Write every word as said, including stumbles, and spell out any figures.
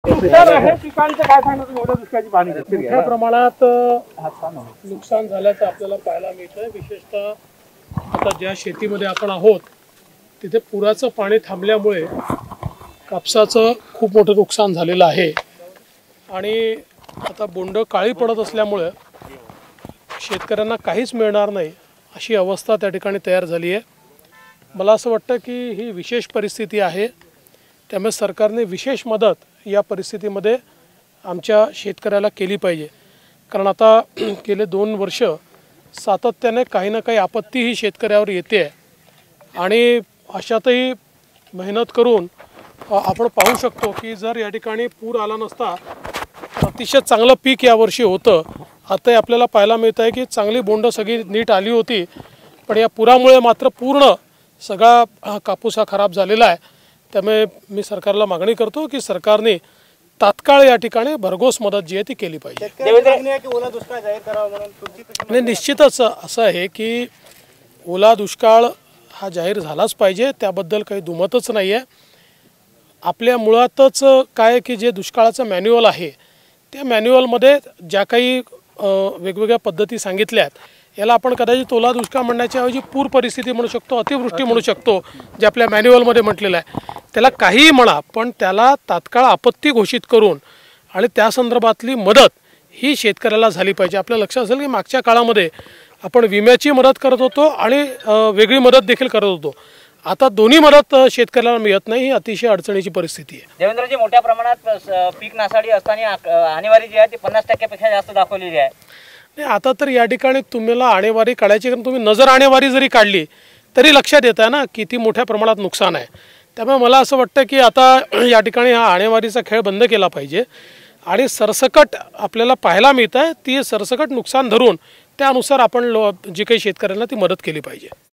मोठ्या प्रमाणात नुकसान झाल्याचं आपल्याला पाहायला मिळतंय। विशेषतः आता ज्या शेतीमध्ये आपण आहोत तिथे पुराचं पाणी थांबल्यामुळे कापसाचं खूप मोठं नुकसान झालेलं आहे आणि आता बोंड काळी पडत असल्यामुळे शेतकऱ्यांना काहीच मिळणार नाही अशी अवस्था त्या ठिकाणी तयार झाली आहे। मला असं वाटतं की ही विशेष परिस्थिती आहे, त्यामुळे सरकारने विशेष मदत या परिस्थितीमध्ये आमच्या शेतकऱ्याला केली पाहिजे। कारण आता गेले दोन वर्ष सातत्याने काही ना काही आपत्ती ही शेतकऱ्यावर येते आणि अशातही मेहनत करून आपण पाहू शकतो की जर या ठिकाणी पूर आला नसता अतिशय चांगलं पीक यावर्षी होतं। आता आपल्याला पाहायला मिळत आहे की चांगली बोंड सगळी नीट आली होती, पण या पुरामुळे मात्र पूर्ण सगळा कापूस हा खराब झालेला आहे। त्यामुळे मी सरकारला मागणी करतो की सरकारने तात्काळ या ठिकाणी भरघोस मदत जी आहे ती केली पाहिजे। नाही, निश्चितच असं आहे की ओला दुष्काळ हा जाहीर झालाच पाहिजे, त्याबद्दल काही दुमतच नाही आहे। आपल्या मुळातच काय की जे दुष्काळाचं मॅन्युअल आहे त्या मॅन्युअलमध्ये ज्या काही वेगवेगळ्या पद्धती सांगितल्या आहेत याला आपण कदाचित ओला दुष्काळ म्हणण्याच्या ऐवजी पूर परिस्थिती म्हणू शकतो, अतिवृष्टी म्हणू शकतो, जे आपल्या मॅन्युअलमध्ये म्हटलेलं आहे। त्याला काहीही म्हणा, पण त्याला तात्काळ आपत्ती घोषित करून आणि त्या संदर्भातली मदत ही शेतकऱ्याला झाली पाहिजे। आपल्या लक्षात असेल की मागच्या काळामध्ये आपण विम्याची मदत करत होतो आणि वेगळी मदत देखील करत होतो। आता दोन्ही मदत शेतकऱ्याला मिळत नाही, ही अतिशय अडचणीची परिस्थिती आहे। देवेंद्रजी, मोठ्या प्रमाणात पीक नासाडी असताना आणेवारी जी आहे ती पन्नास टक्क्यापेक्षा जास्त दाखवलेली आहे। नाही, आता तर या ठिकाणी तुम्हाला आणेवारी काढायची, कारण तुम्ही नजर आणेवारी जरी काढली तरी लक्षात येतं ना किती मोठ्या प्रमाणात नुकसान आहे। त्यामुळे मला असं वाटतं की आता या ठिकाणी हा आणेवारीचा खेळ बंद केला पाहिजे आणि सरसकट आपल्याला पाहायला मिळतं आहे ती सरसकट नुकसान धरून त्यानुसार आपण लो जी काही शेतकऱ्यांना ती मदत केली पाहिजे।